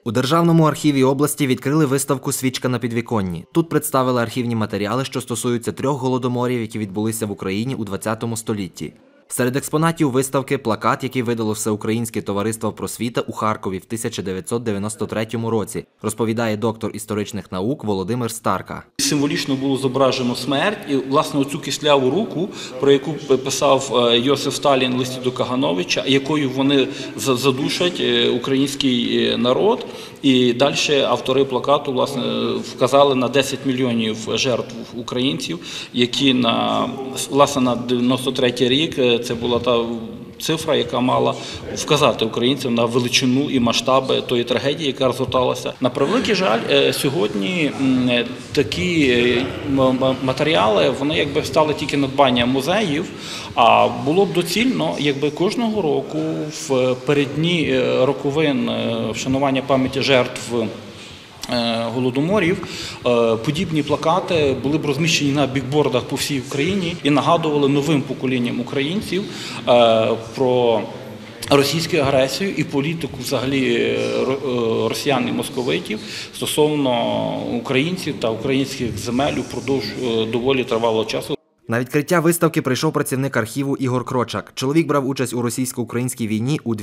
У Державному архіві області відкрили виставку «Свічка на підвіконні». Тут представили архівні матеріали, що стосуються 3 голодоморів, які відбулися в Україні у ХХ столітті. Серед експонатів виставки – плакат, який видало Всеукраїнське товариство просвіта у Харкові в 1993 році, розповідає доктор історичних наук Володимир Старка. Символічно було зображено смерть і, власне, оцю кисляву руку, про яку писав Йосиф Сталін в листі до Кагановича, якою вони задушать український народ. І далі автори плакату, власне, вказали на 10 мільйонів жертв українців, які на 93-й рік, це була та цифра, яка мала вказати українцям на величину і масштаби тої трагедії, яка розгорталася. На превеликий жаль, сьогодні такі матеріали, вони якби стали тільки надбанням музеїв, а було б доцільно, якби кожного року в переддні роковин вшанування пам'яті жертв голодоморів подібні плакати були б розміщені на бікбордах по всій Україні і нагадували новим поколінням українців про російську агресію і політику взагалі росіян і московитів стосовно українців та українських земель упродовж доволі тривалого часу. На відкриття виставки прийшов працівник архіву Ігор Крочак. Чоловік брав участь у російсько-українській війні у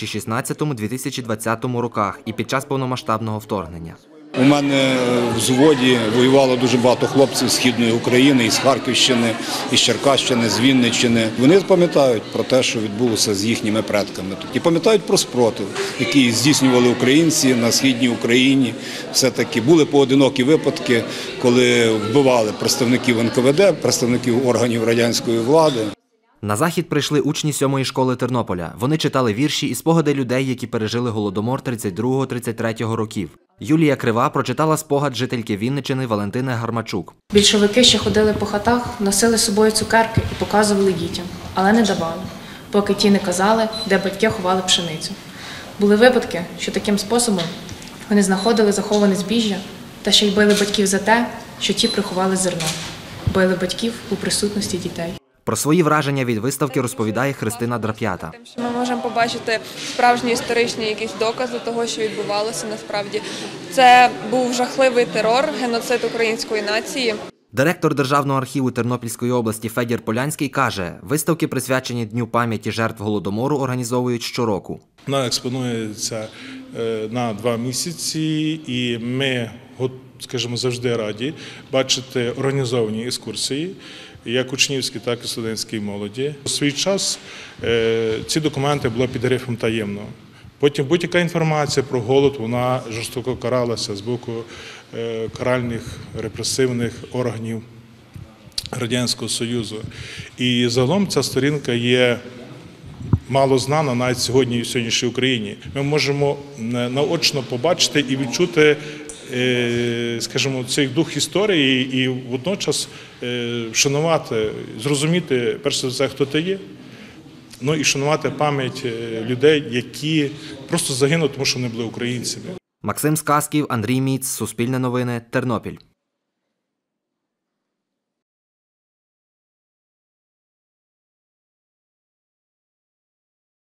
2016-2020 роках і під час повномасштабного вторгнення. У мене в взводі воювало дуже багато хлопців з Східної України, із Харківщини, із Черкащини, з Вінниччини. Вони пам'ятають про те, що відбулося з їхніми предками. І пам'ятають про спротив, який здійснювали українці на Східній Україні. Все-таки були поодинокі випадки, коли вбивали представників НКВД, представників органів радянської влади. На захід прийшли учні 7-ї школи Тернополя. Вони читали вірші і спогади людей, які пережили Голодомор 32-33 років. Юлія Крива прочитала спогад жительки Вінниччини Валентини Гармачук. Більшовики ще ходили по хатах, носили з собою цукерки і показували дітям, але не давали, поки ті не казали, де батьки ховали пшеницю. Були випадки, що таким способом вони знаходили заховане збіжжя та ще й били батьків за те, що ті приховали зерно. Били батьків у присутності дітей. Про свої враження від виставки розповідає Христина Драп'ята. Ми можемо побачити справжні історичні якісь докази того, що відбувалося насправді. Це був жахливий терор, геноцид української нації. Директор Державного архіву Тернопільської області Федір Полянський каже, виставки, присвячені Дню пам'яті жертв Голодомору, організовують щороку. Вона експонується на 2 місяці і ми, скажімо, завжди раді бачити організовані екскурсії, як учнівські, так і студентській молоді. У свій час ці документи були під грифом таємно. Потім будь-яка інформація про голод, вона жорстоко каралася з боку каральних репресивних органів Радянського Союзу. І загалом ця сторінка є мало знана навіть сьогодні і в сьогоднішній Україні. Ми можемо наочно побачити і відчути, скажімо, цей дух історії і водночас вшанувати, зрозуміти, перш за все, хто ти є, ну і шанувати пам'ять людей, які просто загинули, тому що вони були українцями. Максим Сказків, Андрій Міц, Суспільне новини, Тернопіль.